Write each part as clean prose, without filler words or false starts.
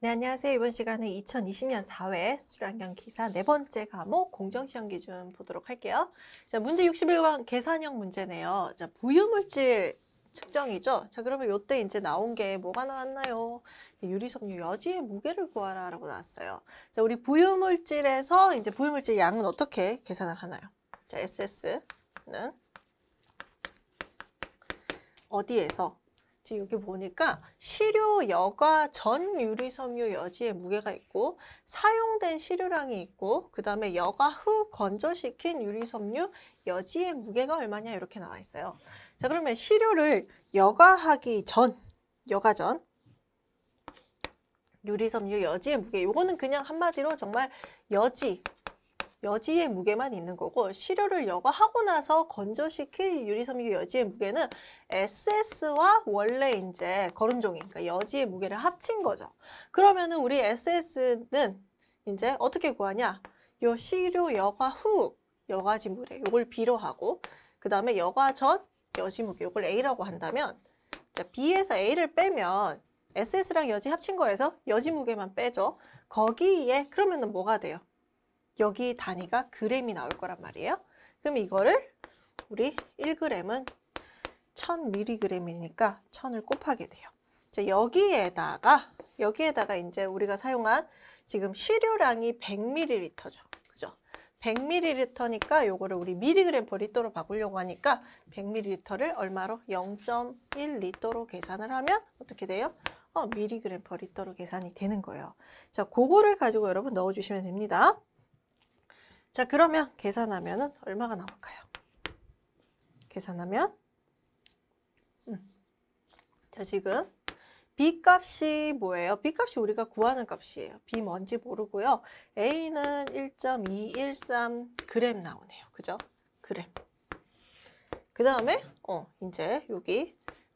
네, 안녕하세요. 이번 시간은 2020년 4회 수출환경 기사 네 번째 과목 공정시험 기준 보도록 할게요. 자, 문제 61번 계산형 문제네요. 자, 부유물질 측정이죠. 자, 그러면 이때 이제 나온 게 뭐가 나왔나요? 유리섬유 여지의 무게를 구하라 라고 나왔어요. 자, 우리 부유물질에서 이제 부유물질 양은 어떻게 계산을 하나요? 자, SS는 어디에서? 지금 여기 보니까 시료 여과 전 유리섬유 여지의 무게가 있고 사용된 시료량이 있고 그 다음에 여과 후 건조시킨 유리섬유 여지의 무게가 얼마냐 이렇게 나와 있어요. 자, 그러면 시료를 여과하기 전, 여과 전 유리섬유 여지의 무게, 요거는 그냥 한마디로 정말 여지의 무게만 있는 거고, 시료를 여과하고 나서 건조시킬 유리섬유 여지의 무게는 SS와 원래 이제 거름종이, 그러니까 여지의 무게를 합친 거죠. 그러면은 우리 SS는 이제 어떻게 구하냐? 요 시료 여과 후 여과지 무게, 요걸 B로 하고, 그 다음에 여과 전 여지 무게, 요걸 A라고 한다면, 자, B에서 A를 빼면 SS랑 여지 합친 거에서 여지 무게만 빼죠. 거기에 그러면은 뭐가 돼요? 여기 단위가 g이 나올 거란 말이에요. 그럼 이거를 우리 1g은 1000mg이니까 1000을 곱하게 돼요. 자, 여기에다가 이제 우리가 사용한 지금 시료량이 100ml죠. 그죠? 100ml니까 요거를 우리 mg/L로 바꾸려고 하니까 100ml를 얼마로? 0.1L로 계산을 하면 어떻게 돼요? mg/L로 계산이 되는 거예요. 자, 그거를 가지고 여러분 넣어주시면 됩니다. 자, 그러면 계산하면은 얼마가 나올까요? 계산하면 자, 지금 B 값이 뭐예요? B 값이 우리가 구하는 값이에요. B 뭔지 모르고요. A는 1.213g 나오네요. 그죠? 그램. 그 다음에 이제 여기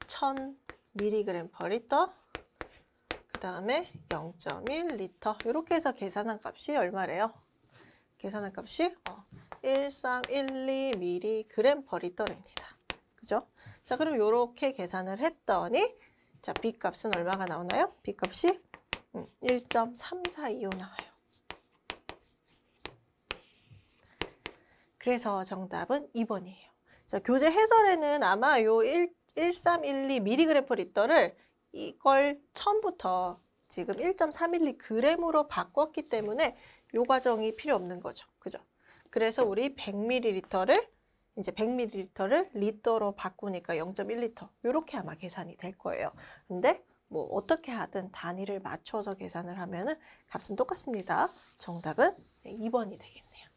1000mg/L 그 다음에 0.1L 이렇게 해서 계산한 값이 얼마래요? 계산한 값이 1312mg/L입니다. 그죠? 자, 그럼 이렇게 계산을 했더니 자, B 값은 얼마가 나오나요? B 값이 1.342호 나와요. 그래서 정답은 2번이에요. 자, 교재 해설에는 아마 요 1312mg/L를 이걸 처음부터 지금 1.312g으로 바꿨기 때문에 요 과정이 필요 없는 거죠. 그죠? 그래서 우리 100ml를 이제 100ml를 리터로 바꾸니까 0.1L 이렇게 아마 계산이 될 거예요. 근데 뭐 어떻게 하든 단위를 맞춰서 계산을 하면은 값은 똑같습니다. 정답은 2번이 되겠네요.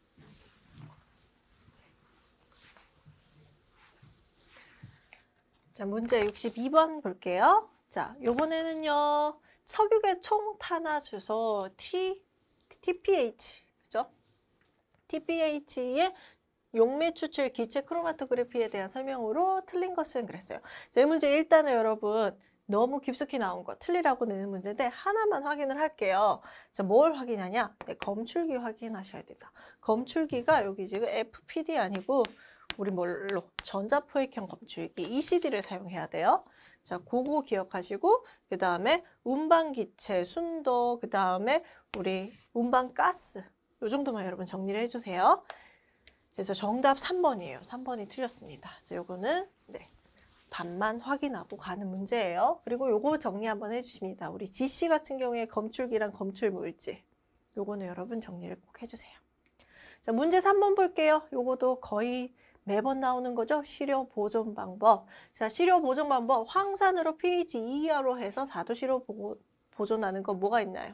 자, 문제 62번 볼게요. 자, 요번에는요. 석유계 총 탄화 주소 TPH, 그죠? TPH의 용매 추출 기체 크로마토그래피에 대한 설명으로 틀린 것은 그랬어요. 자, 이 문제 일단은 여러분 너무 깊숙이 나온 거 틀리라고 내는 문제인데 하나만 확인을 할게요. 자, 뭘 확인하냐? 네, 검출기 확인하셔야 됩니다. 검출기가 여기 지금 FPD 아니고 우리 뭘로? 전자포획형 검출기 ECD를 사용해야 돼요. 자, 그거 기억하시고 그 다음에 운반기체, 순도, 그 다음에 우리 운반가스 요 정도만 여러분 정리를 해주세요. 그래서 정답 3번이에요. 3번이 틀렸습니다. 자, 요거는 네, 답만 확인하고 가는 문제예요. 그리고 요거 정리 한번 해주십니다. 우리 GC 같은 경우에 검출기랑 검출물질 요거는 여러분 정리를 꼭 해주세요. 자, 문제 3번 볼게요. 요거도 거의 매번 나오는 거죠. 시료 보존 방법. 자, 시료 보존 방법 황산으로 pH 2 이하로 해서 4도씨로 보존하는 거 뭐가 있나요?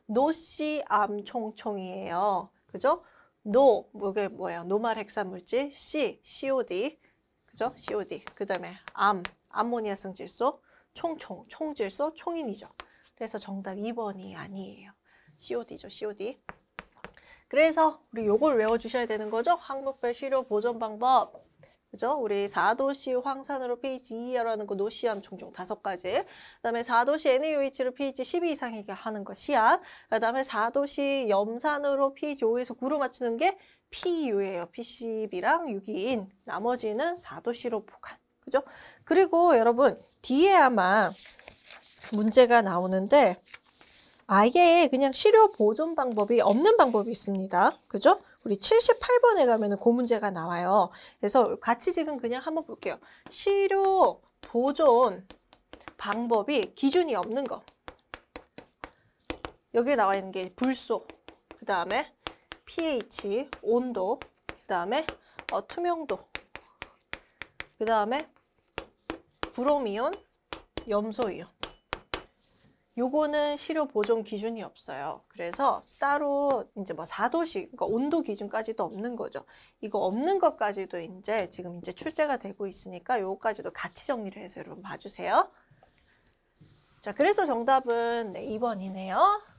노시암총총이에요. 그죠? 이게 뭐예요? 노말 핵산물질, COD. 그죠? COD. 그 다음에 암모니아성 질소, 총질소, 총인이죠. 그래서 정답 2번이 아니에요. COD죠, COD. 그래서 우리 요걸 외워주셔야 되는 거죠. 항목별 시료 보존 방법. 그죠? 우리 4도씨 황산으로 pH 2 이하라는 거 노시암 총총 5가지. 그 다음에 4도씨 NaOH로 pH 12 이상이게 하는 거 시암. 그 다음에 4도씨 염산으로 pH 5에서 9로 맞추는 게 PU예요. P12랑 6인. 나머지는 4도씨로 보관. 그죠? 그리고 여러분 뒤에 아마 문제가 나오는데 아예 그냥 시료 보존 방법이 없는 방법이 있습니다. 그죠? 우리 78번에 가면은 그 문제가 나와요. 그래서 같이 지금 그냥 한번 볼게요. 시료 보존 방법이 기준이 없는 거. 여기에 나와 있는 게 불소, 그 다음에 pH, 온도, 그 다음에 투명도, 그 다음에 브로미온, 염소이온. 요거는 시료 보존 기준이 없어요. 그래서 따로 이제 뭐 4도씩, 그러니까 온도 기준까지도 없는 거죠. 이거 없는 것까지도 이제 지금 이제 출제가 되고 있으니까 요거까지도 같이 정리를 해서 여러분 봐주세요. 자, 그래서 정답은 2번이네요.